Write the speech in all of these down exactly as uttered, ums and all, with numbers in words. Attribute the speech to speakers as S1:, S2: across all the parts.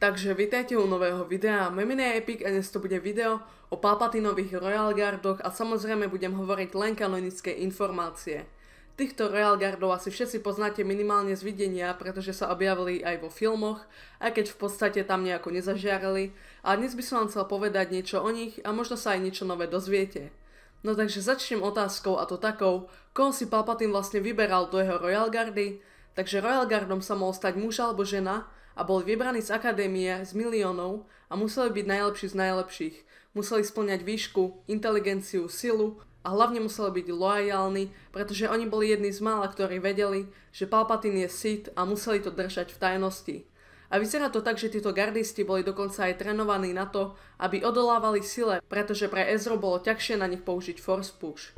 S1: Takže vítajte u nového videa, moje meno je Epic a dnes to bude video o Palpatinových Royal Guardoch a samozrejme budem hovoriť len kanonické informácie. Týchto Royal Guardov asi všetci poznáte minimálne z videnia, pretože sa objavili aj vo filmoch, aj keď v podstate tam nejako nezažiarili, a dnes by som vám chcel povedať niečo o nich a možno sa aj niečo nové dozviete. No takže začnem otázkou, a to takou, koho si Palpatine vlastne vyberal do jeho Royal Guardy. Takže Royal Guardom sa mohol stať muž alebo žena a boli vybraní z akadémie z miliónov a museli byť najlepší z najlepších. Museli spĺňať výšku, inteligenciu, silu a hlavne museli byť loajálni, pretože oni boli jedni z mála, ktorí vedeli, že Palpatine je Sith a museli to držať v tajnosti. A vyzerá to tak, že títo gardisti boli dokonca aj trénovaní na to, aby odolávali sile, pretože pre Ezru bolo ťažšie na nich použiť Force Push.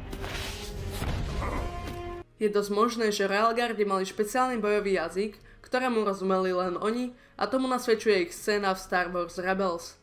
S1: Je dosť možné, že Royal Guardi mali špeciálny bojový jazyk, ktorému rozumeli len oni, a tomu nasvedčuje ich scéna v Star Wars Rebels.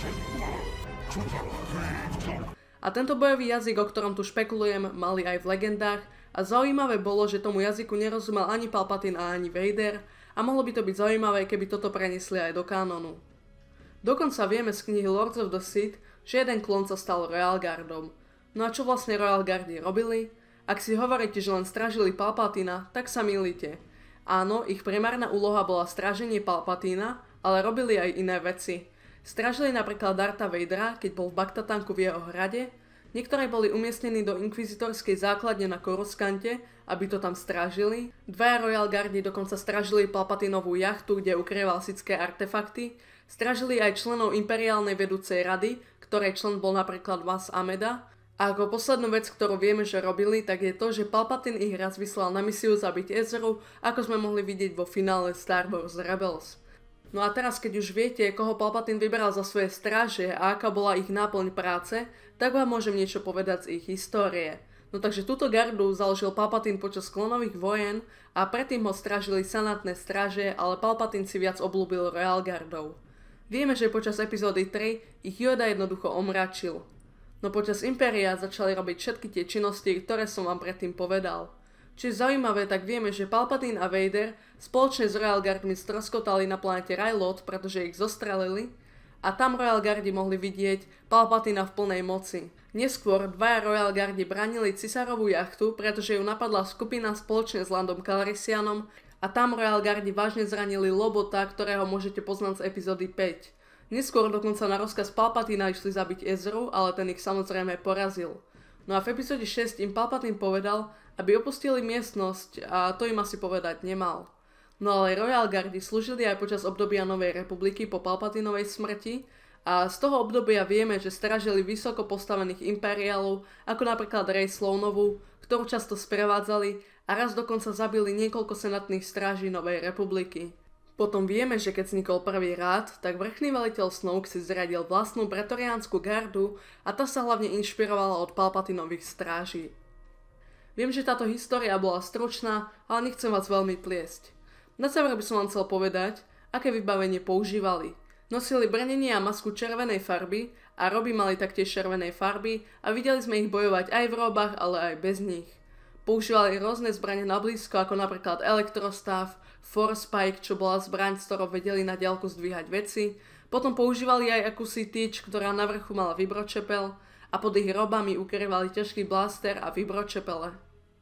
S1: A tento bojový jazyk, o ktorom tu špekulujem, mali aj v legendách a zaujímavé bolo, že tomu jazyku nerozumel ani Palpatine a ani Vader a mohlo by to byť zaujímavé, keby toto preniesli aj do kánonu. Dokonca vieme z knihy Lords of the Sith, že jeden klon sa stal Royal Guardom. No a čo vlastne Royal Guardi robili? Ak si hovoríte, že len strážili Palpatina, tak sa mýlite. Áno, ich primárna úloha bola stráženie Palpatina, ale robili aj iné veci. Strážili napríklad Dartha Vadera, keď bol v Bacta-tanku v jeho hrade. Niektoré boli umiestnení do inkvizitorskej základne na Coruscante, aby to tam strážili. Dvaja Royal Guardi dokonca strážili Palpatinovú jachtu, kde ukrýval sithské artefakty. Strážili aj členov imperiálnej vedúcej rady, ktorej člen bol napríklad Vas Ameda. A ako poslednú vec, ktorú vieme, že robili, tak je to, že Palpatine ich raz vyslal na misiu zabiť Ezru, ako sme mohli vidieť vo finále Star Wars Rebels. No a teraz, keď už viete, koho Palpatine vyberal za svoje stráže a aká bola ich náplň práce, tak vám môžem niečo povedať z ich histórie. No takže túto gardu založil Palpatine počas klonových vojen a predtým ho strážili sanátne stráže, ale Palpatine si viac obľúbil Royal Guardov. Vieme, že počas epizódy tri ich Yoda jednoducho omračil. No počas Impéria začali robiť všetky tie činnosti, ktoré som vám predtým povedal. Čo je zaujímavé, tak vieme, že Palpatine a Vader spoločne s Royal Guardmi stroskotali na planete Ryloth, pretože ich zostrelili, a tam Royal Guardi mohli vidieť Palpatina v plnej moci. Neskôr dvaja Royal Guardi bránili cisárovú jachtu, pretože ju napadla skupina spoločne s Landom Calrissianom, a tam Royal Guardi vážne zranili Lobota, ktorého môžete poznať z epizódy päť. Neskôr dokonca na rozkaz Palpatina išli zabiť Ezru, ale ten ich samozrejme porazil. No a v epizóde šesť im Palpatine povedal, aby opustili miestnosť, a to im asi povedať nemal. No ale Royal Guardi slúžili aj počas obdobia Novej republiky po Palpatinovej smrti a z toho obdobia vieme, že strážili vysoko postavených imperiálov, ako napríklad Rey Sloanovú, ktorú často sprevádzali, a raz dokonca zabili niekoľko senátnych stráží Novej republiky. Potom vieme, že keď vznikol prvý rád, tak vrchný veliteľ Snoke si zriadil vlastnú pretoriánsku gardu a tá sa hlavne inšpirovala od Palpatinových stráží. Viem, že táto história bola stručná, ale nechcem vás veľmi pliesť. Na záver by som vám chcel povedať, aké vybavenie používali. Nosili brnenie a masku červenej farby a roby mali taktiež červenej farby a videli sme ich bojovať aj v robách, ale aj bez nich. Používali rôzne zbrane na blízko, ako napríklad elektrostav, Force Pike, čo bola zbraň, s ktorou vedeli na diaľku zdvíhať veci. Potom používali aj akúsi tyč, ktorá na vrchu mala vibročepel, a pod ich robami ukrývali ťažký blaster a vibročepele.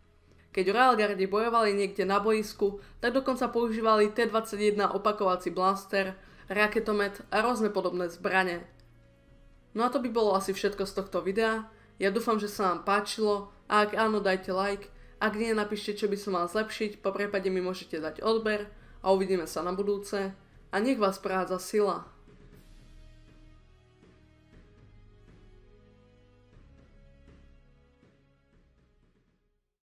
S1: Keď Royal Guardi bojovali niekde na boisku, tak dokonca používali T dvadsaťjeden opakovací blaster, raketomet a rôzne podobné zbrane. No a to by bolo asi všetko z tohto videa. Ja dúfam, že sa vám páčilo, a ak áno, dajte like. Ak nie, napíšte, čo by som mal zlepšiť, poprípade mi môžete dať odber a uvidíme sa na budúce. A nech vás prehádza sila.